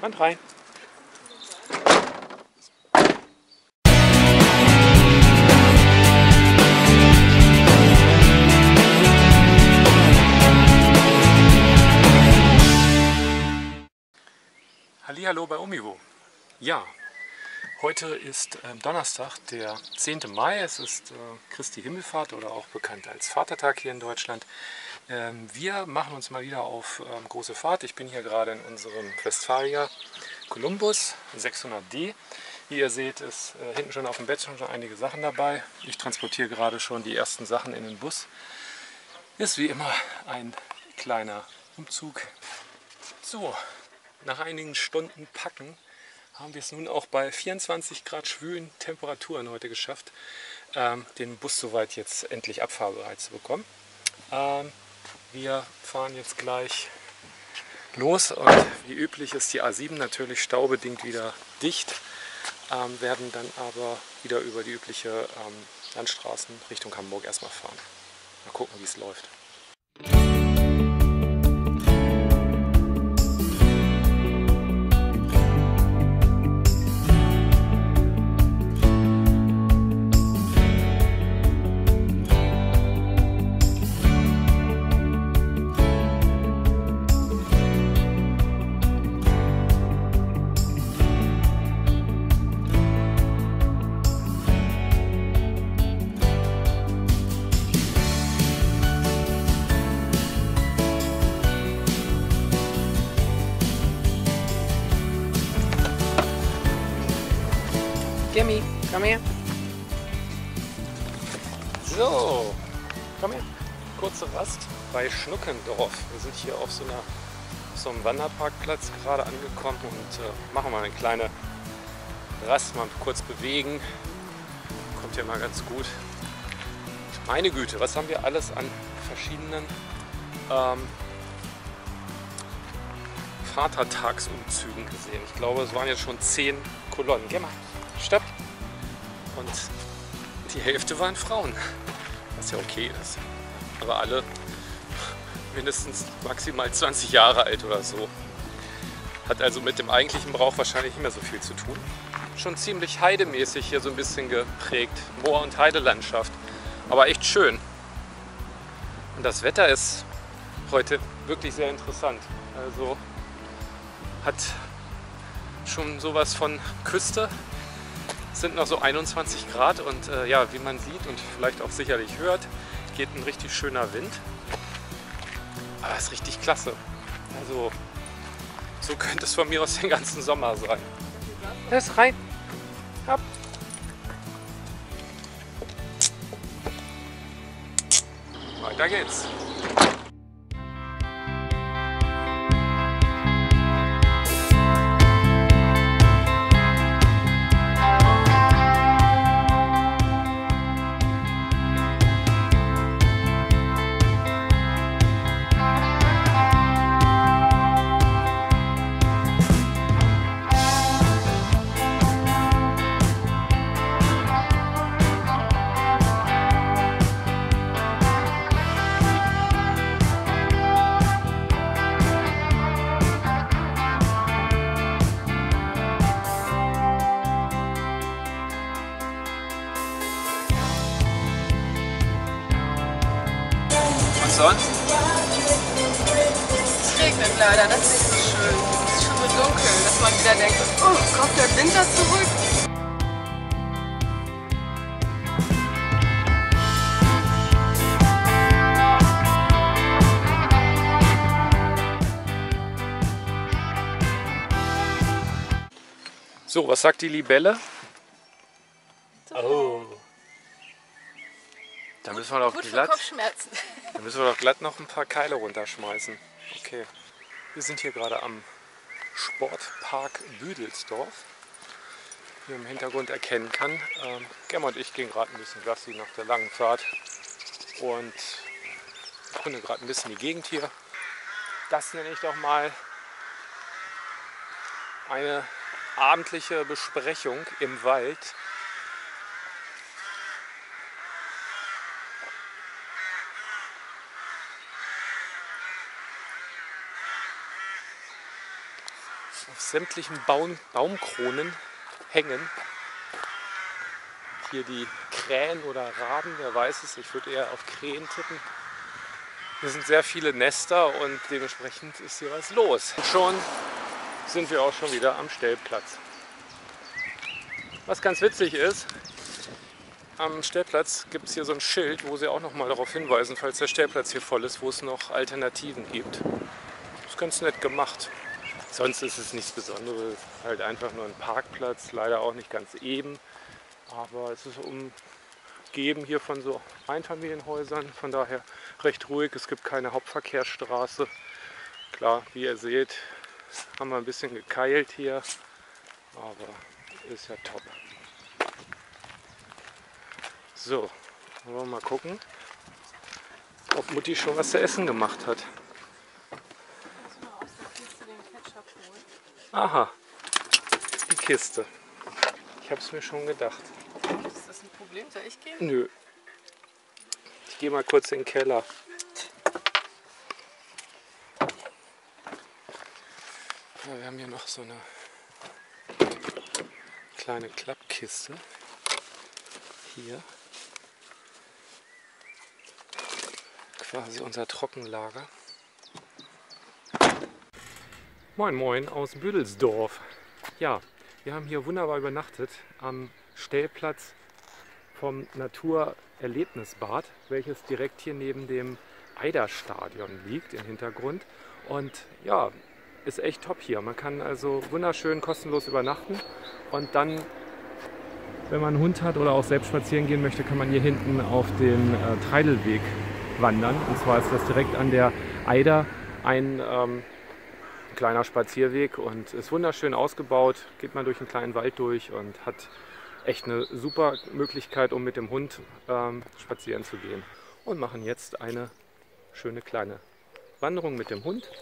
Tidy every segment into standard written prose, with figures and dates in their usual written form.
Und rein. Hallihallo bei Omivo. Ja, heute ist Donnerstag, der 10. Mai. Es ist Christi Himmelfahrt oder auch bekannt als Vatertag hier in Deutschland. Wir machen uns mal wieder auf große Fahrt. Ich bin hier gerade in unserem Westfalia Columbus 600D. Wie ihr seht, ist hinten schon auf dem Bett schon einige Sachen dabei. Ich transportiere gerade schon die ersten Sachen in den Bus. Ist wie immer ein kleiner Umzug. So, nach einigen Stunden Packen haben wir es nun auch bei 24 Grad schwülen Temperaturen heute geschafft, den Bus soweit jetzt endlich abfahrbereit zu bekommen. Wir fahren jetzt gleich los und wie üblich ist die A7 natürlich staubedingt wieder dicht, werden dann aber wieder über die übliche Landstraßen Richtung Hamburg erstmal fahren. Mal gucken, wie es läuft. Gimme, komm her. So, komm her. Kurze Rast bei Schnuckendorf. Wir sind hier auf so einem Wanderparkplatz gerade angekommen und machen mal eine kleine Rast, mal kurz bewegen. Kommt ja mal ganz gut. Meine Güte, was haben wir alles an verschiedenen Vatertagsumzügen gesehen. Ich glaube, es waren jetzt schon 10 Kolonnen. Geh mal. Stopp. Und die Hälfte waren Frauen, was ja okay ist. Aber alle mindestens maximal 20 Jahre alt oder so. Hat also mit dem eigentlichen Brauch wahrscheinlich nicht mehr so viel zu tun. Schon ziemlich heidemäßig hier so ein bisschen geprägt. Moor- und Heidelandschaft. Aber echt schön. Und das Wetter ist heute wirklich sehr interessant. Also hat schon sowas von Küste. Es sind noch so 21 Grad und ja, wie man sieht und vielleicht auch sicherlich hört, geht ein richtig schöner Wind. Aber es ist richtig klasse. Also so könnte es von mir aus den ganzen Sommer sein. Lass rein. Hopp. Weiter geht's. Sonst? Es regnet leider, das ist nicht so schön. Es ist schon so dunkel, dass man wieder denkt, oh, kommt der Winter zurück? So, was sagt die Libelle? Oh. Da müssen wir doch Gut für glatt. Kopfschmerzen. Da müssen wir doch glatt noch ein paar Keile runterschmeißen. Okay, wir sind hier gerade am Sportpark Büdelsdorf. Wie man im Hintergrund erkennen kann. Gemma und ich gehen gerade ein bisschen Gassi nach der langen Fahrt und erkunde gerade ein bisschen die Gegend hier. Das nenne ich doch mal eine abendliche Besprechung im Wald. auf sämtlichen Baumkronen hängen. Hier die Krähen oder Raben, wer weiß es, ich würde eher auf Krähen tippen. Hier sind sehr viele Nester und dementsprechend ist hier was los. Und schon sind wir auch schon wieder am Stellplatz. Was ganz witzig ist, am Stellplatz gibt es hier so ein Schild, wo sie auch noch mal darauf hinweisen, falls der Stellplatz hier voll ist, wo es noch Alternativen gibt. Das ist ganz nett gemacht. Sonst ist es nichts Besonderes, halt einfach nur ein Parkplatz, leider auch nicht ganz eben. Aber es ist umgeben hier von so Einfamilienhäusern, von daher recht ruhig. Es gibt keine Hauptverkehrsstraße. Klar, wie ihr seht, haben wir ein bisschen gekeilt hier, aber ist ja top. So, wollen wir mal gucken, ob Mutti schon was zu essen gemacht hat. Aha, die Kiste. Ich habe es mir schon gedacht. Ist das ein Problem? Soll ich gehen? Nö. Ich gehe mal kurz in den Keller. Ja, wir haben hier noch so eine kleine Klappkiste. Hier. Quasi unser Trockenlager. Moin Moin aus Büdelsdorf. Ja, wir haben hier wunderbar übernachtet am Stellplatz vom Naturerlebnisbad, welches direkt hier neben dem Eiderstadion liegt im Hintergrund. Und ja, ist echt top hier. Man kann also wunderschön kostenlos übernachten und dann, wenn man einen Hund hat oder auch selbst spazieren gehen möchte, kann man hier hinten auf den Treidelweg wandern. Und zwar ist das direkt an der Eider ein kleiner Spazierweg und ist wunderschön ausgebaut. Geht man durch einen kleinen Wald durch und hat echt eine super Möglichkeit, um mit dem Hund spazieren zu gehen. Und machen jetzt eine schöne kleine Wanderung mit dem Hund.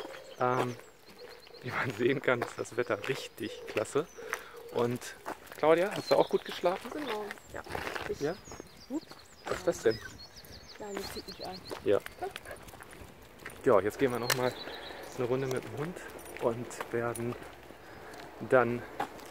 Wie man sehen kann, ist das Wetter richtig klasse. Und Claudia, hast du auch gut geschlafen? Genau. Ja. Ja? Was ist das denn? Nein, das zieht mich an. Ja. Ja, jetzt gehen wir noch mal eine Runde mit dem Hund und werden dann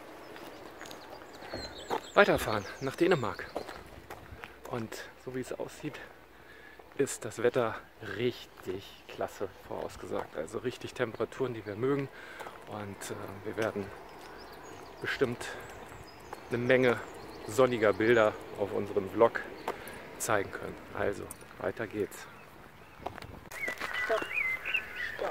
weiterfahren nach Dänemark. Und so wie es aussieht, ist das Wetter richtig klasse vorausgesagt. Also richtig Temperaturen, die wir mögen. Und wir werden bestimmt eine Menge sonniger Bilder auf unserem Vlog zeigen können. Also, weiter geht's. Stopp. Stopp.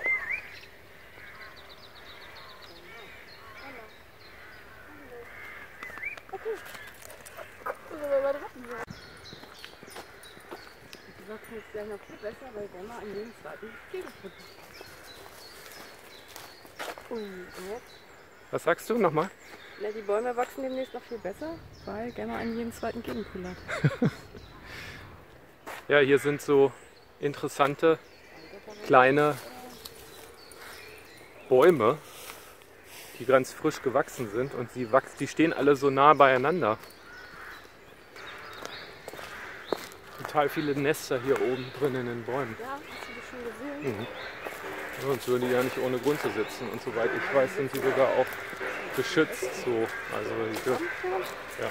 Okay. Du sagst jetzt gleich noch viel besser, weil wir mal an jedem zweiten Gegenfutter. Und jetzt? Was sagst du nochmal? Na, die Bäume wachsen demnächst noch viel besser, weil Gemma an jeden zweiten Gegenpool hat. Ja, hier sind so interessante kleine Bäume, die ganz frisch gewachsen sind und die stehen alle so nah beieinander. Total viele Nester hier oben drin in den Bäumen. Ja, hast du das schon gesehen? Mhm. Ja, sonst würden die ja nicht ohne Grund zu sitzen. Und soweit ich weiß, sind die sogar auch geschützt. So. Also die dürfen, ja.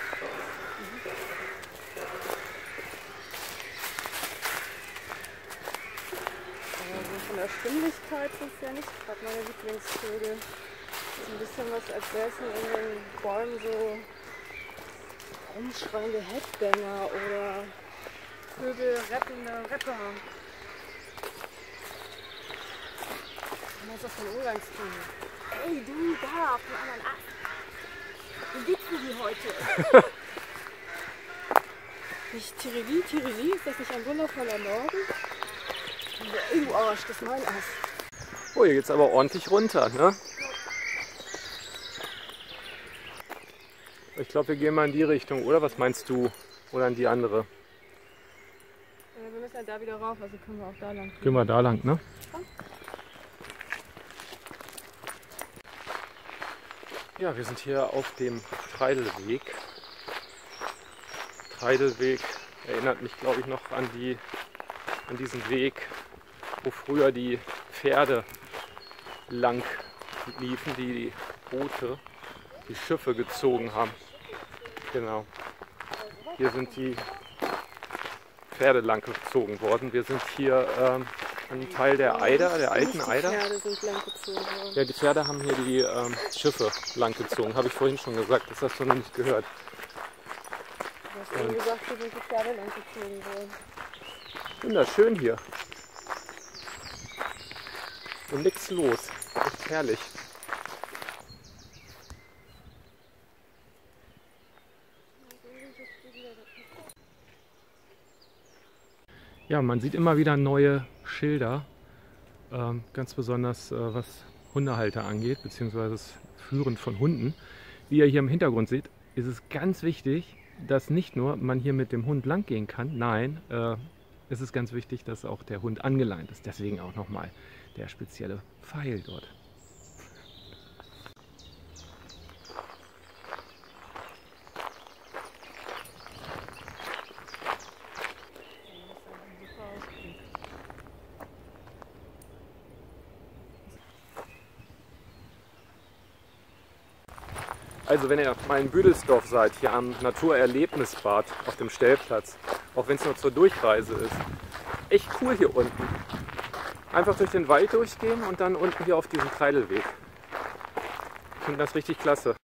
Also von der Stimmlichkeit sind es ja nicht gerade meine Lieblingsvögel. So ein bisschen was, als säßen in den Bäumen so rumschreiende Headbanger oder Vögel rettende Rapper. Was ist das für ein Umgangston? Hey du, da auf dem anderen Ast. Wie geht's dir heute? Nicht Tirili, Tirili, ist das nicht ein wundervoller Norden? Ey, du Arsch, das ist mein Ast. Oh, hier geht's aber ordentlich runter, ne? Ich glaube, wir gehen mal in die Richtung, oder? Was meinst du? Oder in die andere? Wir müssen ja da wieder rauf, also können wir auch da lang. Gehen wir da lang, ne? Ja, wir sind hier auf dem Treidelweg. Treidelweg erinnert mich, glaube ich, noch an diesen Weg, wo früher die Pferde lang liefen, die Boote, die Schiffe gezogen haben. Genau. Hier sind die Pferde lang gezogen worden. Wir sind hier an einem Teil der Eider, der alten Eider. Die Pferde sind lang gezogen worden. Ja, die Pferde haben hier die Schiffe lang gezogen. Habe ich vorhin schon gesagt, das hast du noch nicht gehört. Du hast eben gesagt, hier sind die Pferde lang gezogen worden. Wunderschön hier. Und nichts los. Echt herrlich. Ja, man sieht immer wieder neue Schilder, ganz besonders was Hundehalter angeht, beziehungsweise das Führen von Hunden. Wie ihr hier im Hintergrund seht, ist es ganz wichtig, dass nicht nur man hier mit dem Hund lang gehen kann, nein, es ist ganz wichtig, dass auch der Hund angeleint ist. Deswegen auch nochmal der spezielle Pfeil dort. Also wenn ihr mal in Büdelsdorf seid, hier am Naturerlebnisbad auf dem Stellplatz, auch wenn es nur zur Durchreise ist, echt cool hier unten. Einfach durch den Wald durchgehen und dann unten hier auf diesen Treidelweg. Ich finde das richtig klasse.